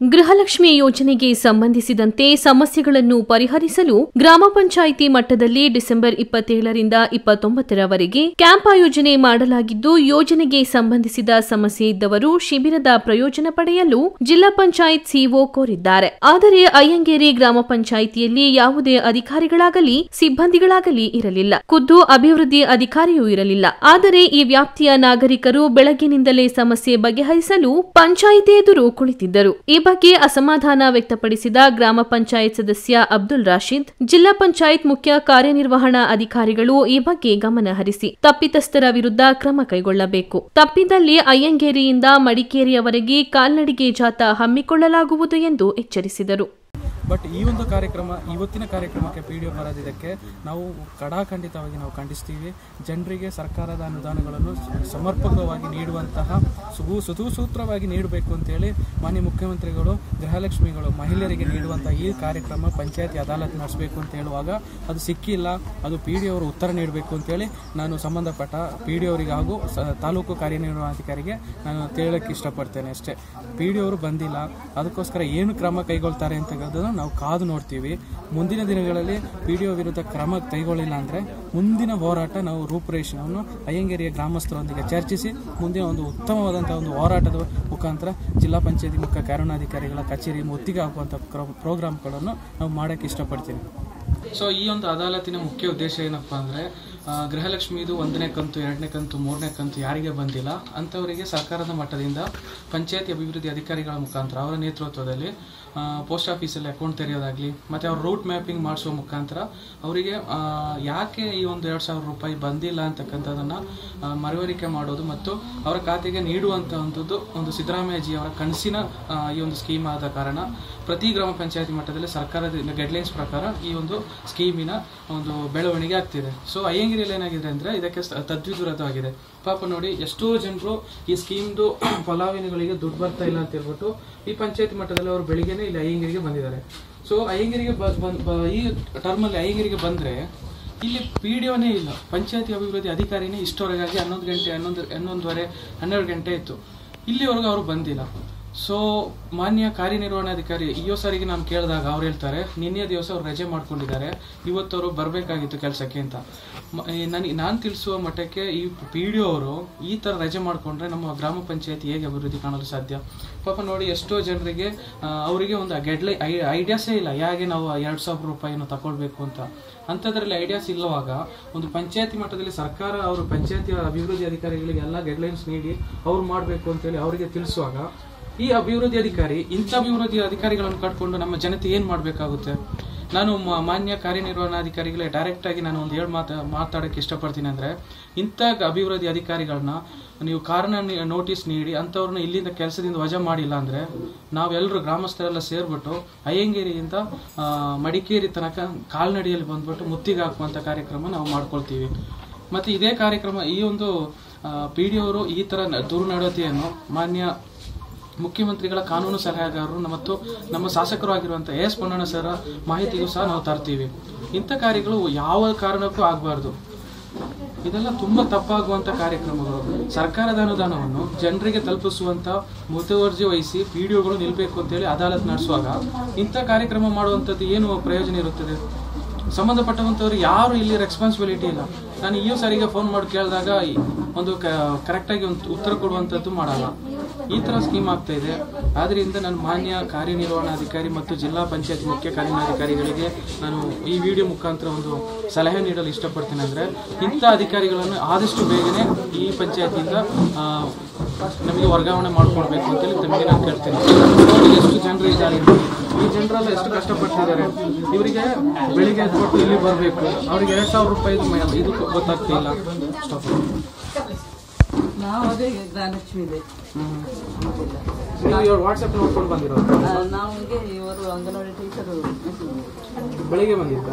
ಗೃಹಲಕ್ಷ್ಮಿ ಯೋಜನೆಗೆ ಸಂಬಂಧಿಸಿದಂತೆ ಸಮಸ್ಯೆಗಳನ್ನು ಪರಿಹರಿಸಲು ಗ್ರಾಮ ಪಂಚಾಯಿತಿ ಮಟ್ಟದಲ್ಲಿ ಡಿಸೆಂಬರ್ 27ರಿಂದ 29ರವರೆಗೆ ಕ್ಯಾಂಪ್ ಆಯೋಜನೆ ಮಾಡಲಾಗಿದ್ದು, ಯೋಜನೆಗೆ ಸಂಬಂಧಿಸಿದ ಸಮಸ್ಯೆ ಇದ್ದವರು ಶಿಬಿರದ ಪ್ರಯೋಜನ ಪಡೆಯಲು ಜಿಲ್ಲಾ ಪಂಚಾಯತ್ ಸಿಇಒ ಕೋರಿದ್ದಾರೆ. ಆದರೆ ಅಯ್ಯಂಗೇರಿ ಗ್ರಾಮ ಪಂಚಾಯಿತಿಯಲ್ಲಿ ಯಾವುದೇ ಅಧಿಕಾರಿಗಳಾಗಲಿ ಸಿಬ್ಬಂದಿಗಳಾಗಲಿ ಇರಲಿಲ್ಲ. ಖುದ್ದು ಅಭಿವೃದ್ಧಿ ಅಧಿಕಾರಿಯೂ ಇರಲಿಲ್ಲ. ಆದರೆ ಈ ವ್ಯಾಪ್ತಿಯ ನಾಗರಿಕರು ಬೆಳಗ್ಗಿನಿಂದಲೇ ಸಮಸ್ಯೆ ಬಗೆಹರಿಸಲು ಪಂಚಾಯಿತಿ ಎದುರು ಕುಳಿತಿದ್ದರು. ಈ ಬಗ್ಗೆ ಅಸಮಾಧಾನ ವ್ಯಕ್ತಪಡಿಸಿದ ಗ್ರಾಮ ಪಂಚಾಯತ್ ಸದಸ್ಯ ಅಬ್ದುಲ್ ರಾಶೀದ್, ಜಿಲ್ಲಾ ಪಂಚಾಯತ್ ಮುಖ್ಯ ಕಾರ್ಯನಿರ್ವಹಣಾ ಅಧಿಕಾರಿಗಳು ಈ ಬಗ್ಗೆ ಗಮನ ಹರಿಸಿ ತಪ್ಪಿತಸ್ಥರ ವಿರುದ್ಧ ಕ್ರಮ ಕೈಗೊಳ್ಳಬೇಕು. ತಪ್ಪಿದಲ್ಲಿ ಅಯ್ಯಂಗೇರಿಯಿಂದ ಮಡಿಕೇರಿಯವರೆಗೆ ಕಾಲ್ನಡಿಗೆ ಜಾಥಾ ಹಮ್ಮಿಕೊಳ್ಳಲಾಗುವುದು ಎಂದು ಎಚ್ಚರಿಸಿದರು. ಬಟ್ ಈ ಒಂದು ಕಾರ್ಯಕ್ರಮ, ಇವತ್ತಿನ ಕಾರ್ಯಕ್ರಮಕ್ಕೆ PDO ಬರೋದಿದ್ದಕ್ಕೆ ನಾವು ಕಡಾಖಂಡಿತವಾಗಿ ನಾವು ಖಂಡಿಸ್ತೀವಿ. ಜನರಿಗೆ ಸರ್ಕಾರದ ಅನುದಾನಗಳನ್ನು ಸಮರ್ಪಕವಾಗಿ ನೀಡುವಂತಹ ಸುಸೂತ್ರವಾಗಿ ನೀಡಬೇಕು ಅಂತೇಳಿ ಮಾನ್ಯ ಮುಖ್ಯಮಂತ್ರಿಗಳು ಗೃಹಲಕ್ಷ್ಮಿಗಳು ಮಹಿಳೆಯರಿಗೆ ನೀಡುವಂತಹ ಈ ಕಾರ್ಯಕ್ರಮ ಪಂಚಾಯತಿ ಅದಾಲತ್ ನಡೆಸಬೇಕು ಅಂತ ಹೇಳುವಾಗ ಅದು ಸಿಕ್ಕಿಲ್ಲ. ಅದು PDO ಅವರು ಉತ್ತರ ನೀಡಬೇಕು ಅಂತೇಳಿ ನಾನು ಸಂಬಂಧಪಟ್ಟ PDO ಅವರಿಗೆ ಹಾಗೂ ತಾಲೂಕು ಕಾರ್ಯನಿರ್ವಹಣಾಧಿಕಾರಿಗೆ ನಾನು ಹೇಳಕ್ಕೆ ಇಷ್ಟಪಡ್ತೇನೆ ಅಷ್ಟೇ. PDO ಅವರು ಬಂದಿಲ್ಲ, ಅದಕ್ಕೋಸ್ಕರ ಏನು ಕ್ರಮ ಕೈಗೊಳ್ತಾರೆ ಅಂತ ನಾವು ಕಾದು ನೋಡ್ತೀವಿ. ಮುಂದಿನ ದಿನಗಳಲ್ಲಿ PDO ವಿರುದ್ಧ ಕ್ರಮ ಕೈಗೊಳ್ಳಿಲ್ಲ ಅಂದ್ರೆ ಮುಂದಿನ ಹೋರಾಟ ನಾವು ರೂಪುರೇಷೆಯನ್ನು ಅಯ್ಯಂಗೇರಿಯ ಗ್ರಾಮಸ್ಥರೊಂದಿಗೆ ಚರ್ಚಿಸಿ ಮುಂದಿನ ಒಂದು ಉತ್ತಮವಾದಂತಹ ಒಂದು ಹೋರಾಟದ ಮುಖಾಂತರ ಜಿಲ್ಲಾ ಪಂಚಾಯತಿ ಮುಖ್ಯ ಕಾರ್ಯನಿರ್ವಹಣಾಧಿಕಾರಿಗಳ ಕಚೇರಿ ಒತ್ತಿಗೆ ಹಾಕುವಂತ ಪ್ರೋಗ್ರಾಮ್ಗಳನ್ನು ನಾವು ಮಾಡಕ್ಕೆ ಇಷ್ಟಪಡ್ತೀನಿ. ಸೊ ಈ ಒಂದು ಅದಾಲತಿನ ಮುಖ್ಯ ಉದ್ದೇಶ ಏನಪ್ಪಾ ಅಂದ್ರೆ, ಗೃಹಲಕ್ಷ್ಮಿದು 1ನೇ ಕಂತು 2ನೇ ಕಂತು 3ನೇ ಕಂತು ಯಾರಿಗೆ ಬಂದಿಲ್ಲ ಅಂತವರಿಗೆ ಸರ್ಕಾರದ ಮಟ್ಟದಿಂದ ಪಂಚಾಯತಿ ಅಭಿವೃದ್ಧಿ ಅಧಿಕಾರಿಗಳ ಮುಖಾಂತರ ಅವರ ನೇತೃತ್ವದಲ್ಲಿ ಪೋಸ್ಟ್ ಆಫೀಸಲ್ಲಿ ಅಕೌಂಟ್ ತೆರೆಯೋದಾಗ್ಲಿ ಮತ್ತೆ ಅವ್ರ ರೂಟ್ ಮ್ಯಾಪಿಂಗ್ ಮಾಡಿಸುವ ಮುಖಾಂತರ ಅವರಿಗೆ ಯಾಕೆ ಈ ಒಂದು 2,000 ರೂಪಾಯಿ ಬಂದಿಲ್ಲ ಅಂತಕ್ಕಂಥದ್ದನ್ನ ಮನವರಿಕೆ ಮಾಡೋದು ಮತ್ತು ಅವರ ಖಾತೆಗೆ ನೀಡುವಂತಹದ್ದು ಒಂದು ಸಿದ್ದರಾಮಯ್ಯಜಿ ಅವರ ಕನಸಿನ ಈ ಒಂದು ಸ್ಕೀಮ್ ಆದ ಕಾರಣ ಪ್ರತಿ ಗ್ರಾಮ ಪಂಚಾಯತಿ ಮಟ್ಟದಲ್ಲಿ ಸರ್ಕಾರದ ಗೈಡ್ಲೈನ್ಸ್ ಪ್ರಕಾರ ಈ ಒಂದು ಸ್ಕೀಮಿನ ಒಂದು ಬೆಳವಣಿಗೆ ಆಗ್ತಿದೆ. ಸೊ ಅಯ್ಯಂಗೇರಿಯಲ್ಲಿ ಏನಾಗಿದೆ ಅಂದ್ರೆ ಇದಕ್ಕೆ ತದ್ವಿರುದ್ಧವಾಗಿದೆ. ಪಾಪ ನೋಡಿ, ಎಷ್ಟೋ ಜನರು ಈ ಸ್ಕೀಮ್ದು ಫಲಾನುಭವಿಗಳಿಗೆ ದುಡ್ಡು ಬರ್ತಾ ಇಲ್ಲ ಅಂತ ಹೇಳ್ಬಿಟ್ಟು ಈ ಪಂಚಾಯತಿ ಮಟ್ಟದಲ್ಲಿ ಅವರು ಬೆಳಿಗ್ಗೆನೆ ಇಲ್ಲಿ ಅಯ್ಯಂಗೇರಿಗೆ ಬಂದಿದ್ದಾರೆ. ಸೊ ಅಯ್ಯಂಗೇರಿಗೆ ಈ ಟರ್ಮಲ್ಲಿ ಅಯ್ಯಂಗೇರಿಗೆ ಬಂದ್ರೆ ಇಲ್ಲಿ PDOನೇ ಇಲ್ಲ, ಪಂಚಾಯತಿ ಅಭಿವೃದ್ಧಿ ಅಧಿಕಾರಿನೇ ಇಷ್ಟವರೆಗಾಗಿ 11 ಗಂಟೆ 11:30 12 ಗಂಟೆ ಇತ್ತು, ಇಲ್ಲಿವರೆಗೂ ಅವರು ಬಂದಿಲ್ಲ. ಸೊ ಮಾನ್ಯ ಕಾರ್ಯನಿರ್ವಹಣಾಧಿಕಾರಿ EO ಸಾರಿಗೆ ನಾನು ಕೇಳಿದಾಗ ಅವ್ರು ಹೇಳ್ತಾರೆ, ನಿನ್ನೆ ದಿವಸ ಅವ್ರು ರಜೆ ಮಾಡ್ಕೊಂಡಿದ್ದಾರೆ, ಇವತ್ತು ಅವರು ಬರಬೇಕಾಗಿತ್ತು ಕೆಲಸಕ್ಕೆ ಅಂತ. ನಾನು ತಿಳಿಸುವ ಮಟ್ಟಕ್ಕೆ ಈ PDO ಅವರು ಈ ಥರ ರಜೆ ಮಾಡಿಕೊಂಡ್ರೆ ನಮ್ಮ ಗ್ರಾಮ ಪಂಚಾಯತಿ ಹೇಗೆ ಅಭಿವೃದ್ಧಿ ಕಾಣಲು ಸಾಧ್ಯ? ಪಾಪ ನೋಡಿ, ಎಷ್ಟೋ ಜನರಿಗೆ ಅವರಿಗೆ ಒಂದು ಐಡಿಯಾಸೇ ಇಲ್ಲ ಹೇಗೆ ನಾವು 2,000 ರೂಪಾಯಿನ ತಗೊಳ್ಬೇಕು ಅಂತ. ಅಂಥದ್ರಲ್ಲಿ ಐಡಿಯಾಸ್ ಇಲ್ಲವಾಗ ಒಂದು ಪಂಚಾಯತಿ ಮಟ್ಟದಲ್ಲಿ ಸರ್ಕಾರ ಅವರು ಪಂಚಾಯತಿ ಅಭಿವೃದ್ಧಿ ಅಧಿಕಾರಿಗಳಿಗೆ ಎಲ್ಲ ಗೈಡ್ಲೈನ್ಸ್ ನೀಡಿ ಅವ್ರು ಮಾಡಬೇಕು ಅಂತೇಳಿ ಅವರಿಗೆ ತಿಳಿಸುವಾಗ ಈ ಅಭಿವೃದ್ಧಿ ಅಧಿಕಾರಿ ಇಂಥ ಅಭಿವೃದ್ಧಿ ಅಧಿಕಾರಿಗಳನ್ನು ಕಟ್ಕೊಂಡು ನಮ್ಮ ಜನತೆ ಏನ್ ಮಾಡಬೇಕಾಗುತ್ತೆ? ನಾನು ಮಾನ್ಯ ಕಾರ್ಯನಿರ್ವಹಣಾಧಿಕಾರಿಗಳೇ ಡೈರೆಕ್ಟ್ ಆಗಿ ನಾನು ಒಂದು ಮಾತಾಡಕ್ಕೆ ಇಷ್ಟಪಡ್ತೀನಿ ಅಂದ್ರೆ, ಇಂಥ ಅಭಿವೃದ್ಧಿ ಅಧಿಕಾರಿಗಳನ್ನ ನೀವು ಕಾರಣ ನೋಟಿಸ್ ನೀಡಿ ಅಂಥವ್ರನ್ನ ಇಲ್ಲಿಂದ ಕೆಲಸದಿಂದ ವಜಾ ಮಾಡಿಲ್ಲ ಅಂದ್ರೆ ನಾವೆಲ್ಲರೂ ಗ್ರಾಮಸ್ಥರೆಲ್ಲ ಸೇರ್ಬಿಟ್ಟು ಅಯ್ಯಂಗೇರಿಯಿಂದ ಮಡಿಕೇರಿ ತನಕ ಕಾಲ್ನಡಿಯಲ್ಲಿ ಬಂದ್ಬಿಟ್ಟು ಮುತ್ತಿಗೆ ಹಾಕುವಂತ ಕಾರ್ಯಕ್ರಮ ನಾವು ಮಾಡ್ಕೊಳ್ತೀವಿ. ಮತ್ತೆ ಇದೇ ಕಾರ್ಯಕ್ರಮ ಈ ಒಂದು PDO ಅವರು ಈ ತರ ದುರ್ನಡತೆಯನ್ನು ಮಾನ್ಯ ಮುಖ್ಯಮಂತ್ರಿಗಳ ಕಾನೂನು ಸಲಹೆಗಾರರು ಮತ್ತು ನಮ್ಮ ಶಾಸಕರು ಆಗಿರುವಂತಹ AS ಪೊನ್ನಣ್ಣ ಸರ್ ಮಾಹಿತಿಗೂ ಸಹ ನಾವು ತರ್ತೀವಿ. ಇಂಥ ಕಾರ್ಯಗಳು ಯಾವ ಕಾರಣಕ್ಕೂ ಆಗಬಾರ್ದು. ಇದೆಲ್ಲ ತುಂಬಾ ತಪ್ಪಾಗುವಂತ ಕಾರ್ಯಕ್ರಮಗಳು. ಸರ್ಕಾರದ ಅನುದಾನವನ್ನು ಜನರಿಗೆ ತಲುಪಿಸುವಂತ ಮುತುವರ್ಜಿ ವಹಿಸಿ PDOಗಳು ನಿಲ್ಬೇಕು ಅಂತೇಳಿ ಅದಾಲತ್ ನಡೆಸುವಾಗ ಇಂಥ ಕಾರ್ಯಕ್ರಮ ಮಾಡುವಂಥದ್ದು ಏನು ಪ್ರಯೋಜನ ಇರುತ್ತದೆ? ಸಂಬಂಧಪಟ್ಟಂತವ್ರು ಯಾರು ಇಲ್ಲಿ ರೆಸ್ಪಾನ್ಸಿಬಿಲಿಟಿ ಇಲ್ಲ. ನಾನು EO ಸಾರಿಗೆ ಫೋನ್ ಮಾಡಿ ಕೇಳಿದಾಗ ಒಂದು ಕರೆಕ್ಟಾಗಿ ಒಂದು ಉತ್ತರ ಕೊಡುವಂಥದ್ದು ಮಾಡಲ್ಲ. ಈ ತರ ಸ್ಕೀಮ್ ಆಗ್ತಾ ಇದೆ. ಆದ್ರಿಂದ ನಾನು ಮಾನ್ಯ ಕಾರ್ಯನಿರ್ವಹಣಾಧಿಕಾರಿ ಮತ್ತು ಜಿಲ್ಲಾ ಪಂಚಾಯತ್ ಮುಖ್ಯ ಕಾರ್ಯನಿರ್ವಹಣಾಧಿಕಾರಿಗಳಿಗೆ ನಾನು ಈ ವಿಡಿಯೋ ಮುಖಾಂತರ ಒಂದು ಸಲಹೆ ನೀಡಲು ಇಷ್ಟಪಡ್ತೀನಿ. ಅಂದ್ರೆ ಇಂಥ ಅಧಿಕಾರಿಗಳನ್ನು ಆದಷ್ಟು ಬೇಗನೆ ಈ ಪಂಚಾಯತಿಯಿಂದ ನಮಗೆ ವರ್ಗಾವಣೆ ಮಾಡ್ಕೊಳ್ಬೇಕು ಅಂತೇಳಿ ತಮಗೆ ನಾನು ಕೇಳ್ತೀನಿ. ಎಷ್ಟು ಜನರು ಇದ್ದಾರೆ, ಈ ಜನರೆಲ್ಲ ಎಷ್ಟು ಕಷ್ಟಪಟ್ಟಿದ್ದಾರೆ. ಇವರಿಗೆ ಬೆಳಿಗ್ಗೆ ಎದ್ಬಿಟ್ಟು ಇಲ್ಲಿ ಬರಬೇಕು, ಅವ್ರಿಗೆ 2,000 ರೂಪಾಯಿ ಇದು ಗೊತ್ತಾಗ್ತಿಲ್ಲ. ನಾವು ಅದೇ ಗೃಹಲಕ್ಷ್ಮಿ ಇದೆ. ವಾಟ್ಸ್ಆಪ್ ನೋಡ್ಕೊಂಡು ಬಂದಿರೋದು. ನಮಗೆ ಇವರು ಅಂಗನವಾಡಿ ಟೀಚರು ಬೆಳಿಗ್ಗೆ ಬಂದಿದ್ದ.